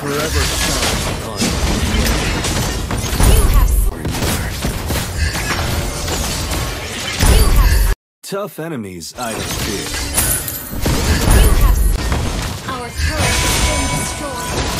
forever shine upon you. Tough enemies I don't fear. Our turret has been destroyed.